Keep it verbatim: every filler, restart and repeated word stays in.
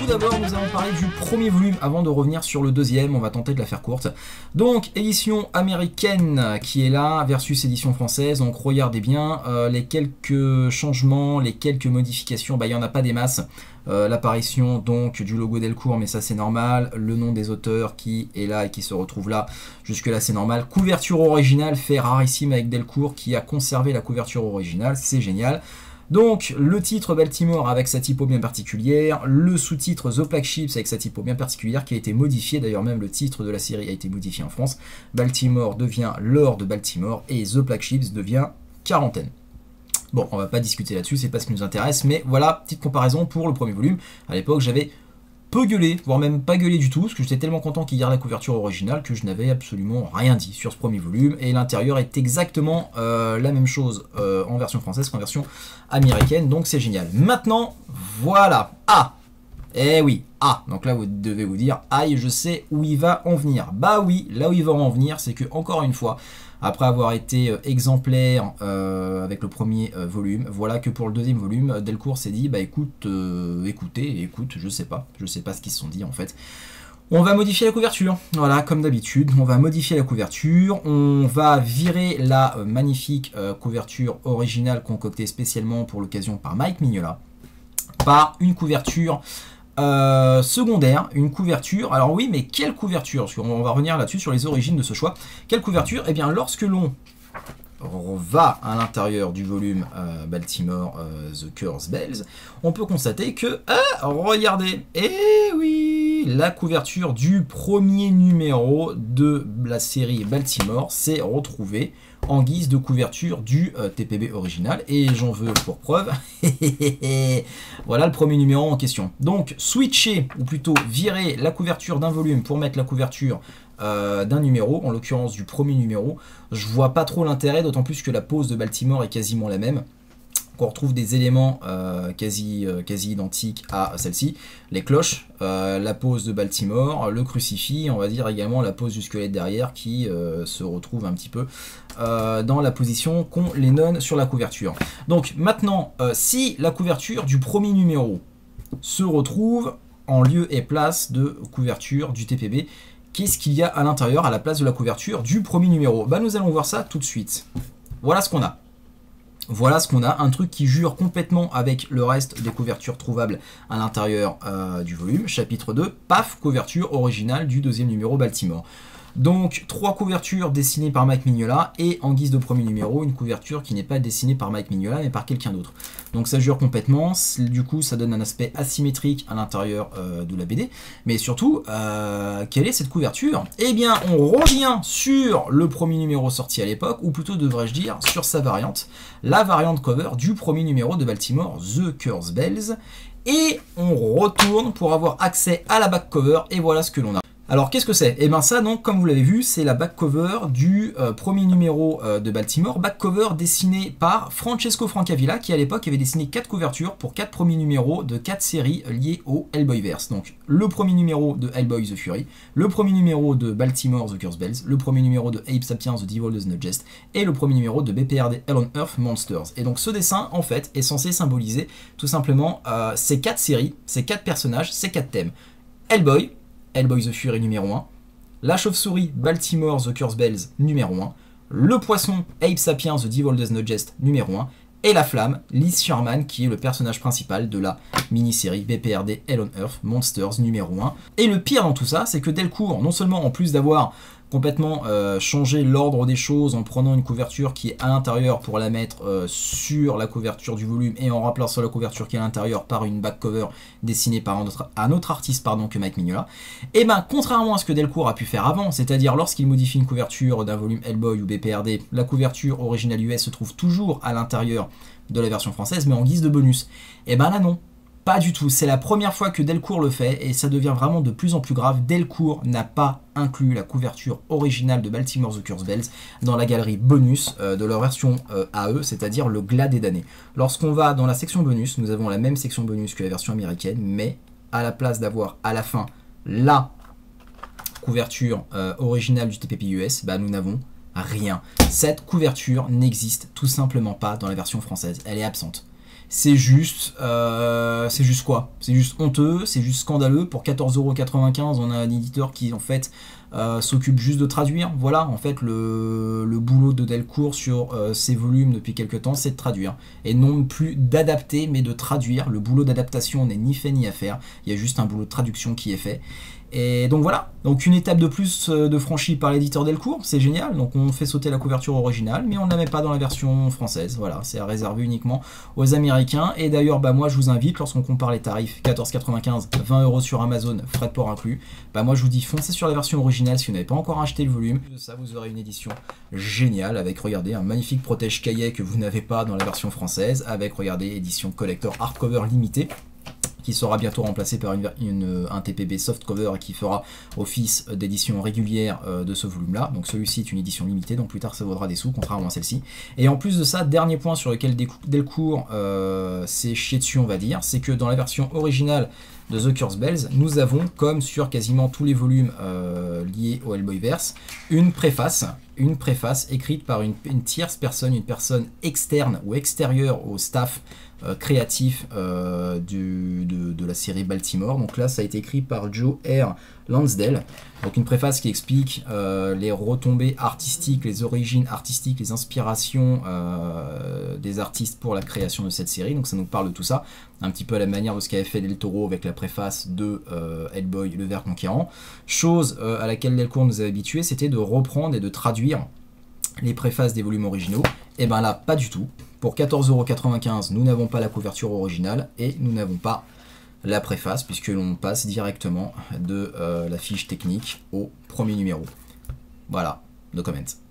tout d'abord, nous allons parler du premier volume avant de revenir sur le deuxième. On va tenter de la faire courte. Donc, édition américaine qui est là versus édition française. Donc, regardez bien euh, les quelques changements, les quelques modifications. Bah, il n'y en a pas des masses. Euh, L'apparition donc du logo Delcourt, mais ça c'est normal. Le nom des auteurs qui est là et qui se retrouve là. Jusque là c'est normal. Couverture originale fait rarissime avec Delcourt qui a conservé la couverture originale. C'est génial. Donc le titre Baltimore avec sa typo bien particulière, le sous-titre The Black Ships avec sa typo bien particulière qui a été modifié, d'ailleurs même le titre de la série a été modifié en France. Baltimore devient Lord de Baltimore et The Black Ships devient Quarantaine. Bon, on va pas discuter là-dessus, c'est pas ce qui nous intéresse, mais voilà, petite comparaison pour le premier volume. À l'époque j'avais peu gueulé, voire même pas gueulé du tout, parce que j'étais tellement content qu'il garde la couverture originale que je n'avais absolument rien dit sur ce premier volume, et l'intérieur est exactement euh, la même chose euh, en version française qu'en version américaine, donc c'est génial. Maintenant, voilà, ah, eh oui, ah, donc là vous devez vous dire, aïe, je sais où il va en venir. Bah oui, là où il va en venir, c'est que, encore une fois, après avoir été euh, exemplaire euh, avec le premier euh, volume, voilà que pour le deuxième volume, Delcourt s'est dit, bah écoute, euh, écoutez, écoute, je sais pas, je sais pas ce qu'ils se sont dit en fait. On va modifier la couverture, voilà, comme d'habitude, on va modifier la couverture, on va virer la euh, magnifique euh, couverture originale concoctée spécialement pour l'occasion par Mike Mignola, par une couverture Euh, secondaire, une couverture. Alors oui, mais quelle couverture? Parce qu'on va revenir là-dessus sur les origines de ce choix. Quelle couverture? Eh bien, lorsque l'on va à l'intérieur du volume euh, Baltimore euh, The Curse Bells, on peut constater que, ah, regardez, eh oui, la couverture du premier numéro de la série Baltimore s'est retrouvée en guise de couverture du euh, T P B original, et j'en veux pour preuve. Voilà le premier numéro en question. Donc switcher, ou plutôt virer la couverture d'un volume pour mettre la couverture euh, d'un numéro, en l'occurrence du premier numéro, je vois pas trop l'intérêt, d'autant plus que la pose de Baltimore est quasiment la même. On retrouve des éléments euh, quasi, euh, quasi identiques à celle-ci, les cloches, euh, la pose de Baltimore, le crucifix, on va dire également la pose du squelette derrière qui euh, se retrouve un petit peu euh, dans la position qu'on les donne sur la couverture. Donc maintenant, euh, si la couverture du premier numéro se retrouve en lieu et place de couverture du T P B, qu'est-ce qu'il y a à l'intérieur à la place de la couverture du premier numéro? Bah, nous allons voir ça tout de suite. Voilà ce qu'on a. Voilà ce qu'on a, un truc qui jure complètement avec le reste des couvertures trouvables à l'intérieur euh, du volume. Chapitre deux, paf, couverture originale du deuxième numéro Baltimore. Donc, trois couvertures dessinées par Mike Mignola, et en guise de premier numéro, une couverture qui n'est pas dessinée par Mike Mignola, mais par quelqu'un d'autre. Donc ça jure complètement, du coup ça donne un aspect asymétrique à l'intérieur euh, de la B D, mais surtout, euh, quelle est cette couverture? Eh bien, on revient sur le premier numéro sorti à l'époque, ou plutôt devrais-je dire, sur sa variante, la variante cover du premier numéro de Baltimore, The Curse Bells, et on retourne pour avoir accès à la back cover, et voilà ce que l'on a. Alors qu'est-ce que c'est? Et bien ça, donc, comme vous l'avez vu, c'est la back cover du euh, premier numéro euh, de Baltimore, back cover dessinée par Francesco Francavilla, qui à l'époque avait dessiné quatre couvertures pour quatre premiers numéros de quatre séries liées au Hellboyverse. Donc le premier numéro de Hellboy The Fury, le premier numéro de Baltimore The Curse Bells, le premier numéro de Abe Sapiens The Devil Does Not Jest, et le premier numéro de B P R D Hell on Earth Monsters. Et donc ce dessin, en fait, est censé symboliser tout simplement euh, ces quatre séries, ces quatre personnages, ces quatre thèmes. Hellboy, Hellboy The Fury numéro un, la chauve-souris Baltimore The Curse Bells numéro un, le poisson Abe Sapiens The Devil Does Not Jest numéro un, et la flamme Liz Sherman qui est le personnage principal de la mini-série B P R D Hell on Earth Monsters numéro un. Et le pire dans tout ça, c'est que Delcourt, non seulement en plus d'avoir complètement euh, changer l'ordre des choses en prenant une couverture qui est à l'intérieur pour la mettre euh, sur la couverture du volume et en remplaçant la couverture qui est à l'intérieur par une back cover dessinée par un autre, un autre artiste pardon, que Mike Mignola. Et ben contrairement à ce que Delcourt a pu faire avant, c'est-à-dire lorsqu'il modifie une couverture d'un volume Hellboy ou B P R D, la couverture originale U S se trouve toujours à l'intérieur de la version française mais en guise de bonus. Et ben là non. Pas du tout, c'est la première fois que Delcourt le fait et ça devient vraiment de plus en plus grave. Delcourt n'a pas inclus la couverture originale de Baltimore The Curse Bells dans la galerie bonus euh, de leur version euh, A E, c'est-à-dire le Glas des damnés. Lorsqu'on va dans la section bonus, nous avons la même section bonus que la version américaine, mais à la place d'avoir à la fin la couverture euh, originale du T P P U S, bah, nous n'avons rien. Cette couverture n'existe tout simplement pas dans la version française, elle est absente. c'est juste, euh, c'est juste quoi? C'est juste honteux, c'est juste scandaleux. Pour quatorze euros quatre-vingt-quinze, on a un éditeur qui en fait euh, s'occupe juste de traduire. Voilà, en fait, le, le boulot de Delcourt sur euh, ces volumes depuis quelques temps, c'est de traduire. Et non plus d'adapter, mais de traduire. Le boulot d'adaptation n'est ni fait ni à faire. Il y a juste un boulot de traduction qui est fait. Et donc voilà, donc une étape de plus de franchie par l'éditeur Delcourt, c'est génial. Donc on fait sauter la couverture originale, mais on ne la met pas dans la version française. Voilà, c'est réservé uniquement aux Américains. Et d'ailleurs, bah moi je vous invite, lorsqu'on compare les tarifs quatorze quatre-vingt-quinze, vingt euros sur Amazon, frais de port inclus, bah moi je vous dis foncez sur la version originale si vous n'avez pas encore acheté le volume. De ça, vous aurez une édition géniale avec, regardez, un magnifique protège-cahier que vous n'avez pas dans la version française, avec, regardez, édition collector hardcover limitée, qui sera bientôt remplacé par une, une, un T P B softcover qui fera office d'édition régulière euh, de ce volume-là. Donc celui-ci est une édition limitée, donc plus tard ça vaudra des sous, contrairement à celle-ci. Et en plus de ça, dernier point sur lequel Delcourt euh, s'est chié dessus, on va dire, c'est que dans la version originale de The Curse Bells, nous avons, comme sur quasiment tous les volumes euh, liés au Hellboyverse, une préface, une préface écrite par une, une tierce personne, une personne externe ou extérieure au staff euh, créatif euh, du, de, de la série Baltimore. Donc là, ça a été écrit par Joe R. Lansdale. Donc une préface qui explique euh, les retombées artistiques, les origines artistiques, les inspirations euh, des artistes pour la création de cette série. Donc ça nous parle de tout ça, un petit peu à la manière de ce qu'avait fait Del Toro avec la préface de euh, Hellboy, le Ver Conquérant. Chose euh, à laquelle Delcourt nous a habitués, c'était de reprendre et de traduire les préfaces des volumes originaux. Et ben là, pas du tout. Pour quatorze euros quatre-vingt-quinze, nous n'avons pas la couverture originale et nous n'avons pas la préface, puisque l'on passe directement de euh, la fiche technique au premier numéro. Voilà, no comment.